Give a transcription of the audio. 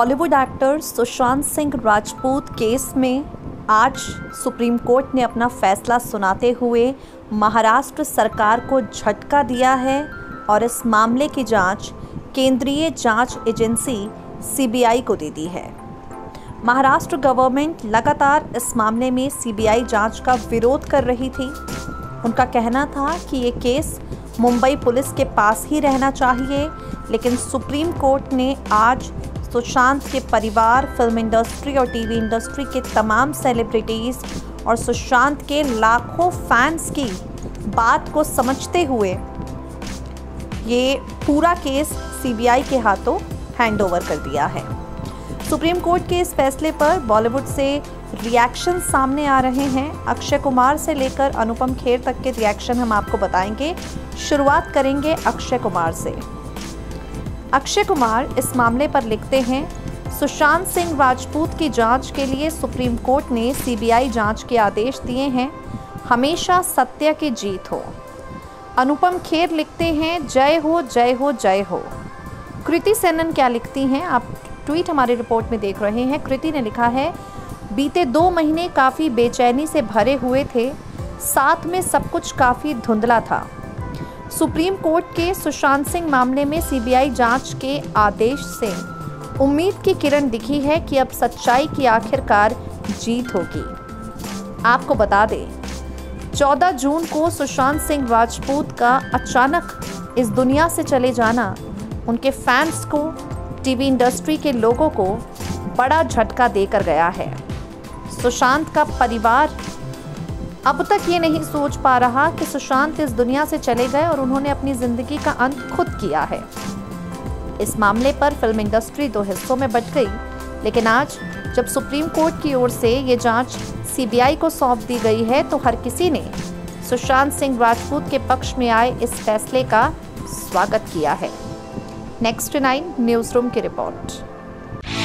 Bollywood actor Sushant Singh Rajput case में आज supreme court ने अपना फैसला सुनाते हुए महाराष्ट्र सरकार को झटका दिया है और इस मामले की जांच केंद्रीय जांच एजेंसी सीबीआई को दे दी है। महाराष्ट्र गवर्नमेंट लगातार इस मामले में सीबीआई जांच का विरोध कर रही थी। उनका कहना था कि ये केस मुंबई पुलिस के पास ही रहना चाहिए, लेकिन सुप्रीम कोर्ट ने आज सुशांत के परिवार, फिल्म इंडस्ट्री और टीवी इंडस्ट्री के तमाम सेलिब्रिटीज़ और सुशांत के लाखों फैंस की बात को समझते हुए ये पूरा केस सीबीआई के हाथों हैंडओवर कर दिया है। सुप्रीम कोर्ट के इस फैसले पर बॉलीवुड से रिएक्शन सामने आ रहे हैं। अक्षय कुमार से लेकर अनुपम खेर तक के रिएक्शन हम आपको बताएंगे। शुरुआत करेंगे अक्षय कुमार से। अक्षय कुमार इस मामले पर लिखते हैं, सुशांत सिंह राजपूत की जांच के लिए सुप्रीम कोर्ट ने सीबीआई जांच के आदेश दिए हैं। हमेशा सत्य की जीत हो। अनुपम खेर लिखते हैं, जय हो जय हो जय हो। कृति सेनन क्या लिखती हैं, आप ट्वीट हमारी रिपोर्ट में देख रहे हैं। कृति ने लिखा है, बीते 2 महीने काफ़ी बेचैनी से भरे हुए थे, साथ में सब कुछ काफ़ी धुंधला था। सुप्रीम कोर्ट के सुशांत सिंह मामले में सीबीआई जांच के आदेश से उम्मीद की किरण दिखी है कि अब सच्चाई की आखिरकार जीत होगी। आपको बता दें, 14 जून को सुशांत सिंह राजपूत का अचानक इस दुनिया से चले जाना उनके फैंस को, टीवी इंडस्ट्री के लोगों को बड़ा झटका देकर गया है। सुशांत का परिवार अब तक ये नहीं सोच पा रहा कि सुशांत इस दुनिया से चले गए और उन्होंने अपनी ज़िंदगी का अंत खुद किया है। इस मामले पर फिल्म इंडस्ट्री 2 हिस्सों में बंट गई, लेकिन आज जब सुप्रीम कोर्ट की ओर से ये जांच सीबीआई को सौंप दी गई है तो हर किसी ने सुशांत सिंह राजपूत के पक्ष में आए इस फैसले का स्वागत किया है। नेक्स्ट 9 न्यूज़ रूम की रिपोर्ट।